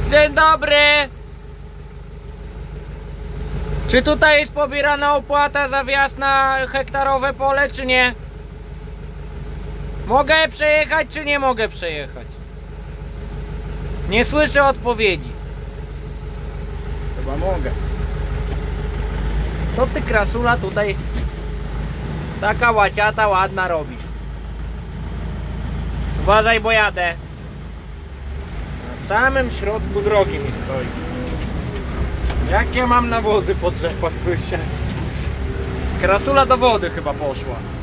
Dzień dobry! Czy tutaj jest pobierana opłata za wjazd na hektarowe pole, czy nie? Mogę przejechać, czy nie mogę przejechać? Nie słyszę odpowiedzi. Chyba mogę. Co ty, krasula, tutaj taka łaciata ładna robisz? Uważaj, bo jadę. Na samym środku drogi mi stoi. Jak ja mam nawozy po drzewach wysiać? Krasula do wody chyba poszła.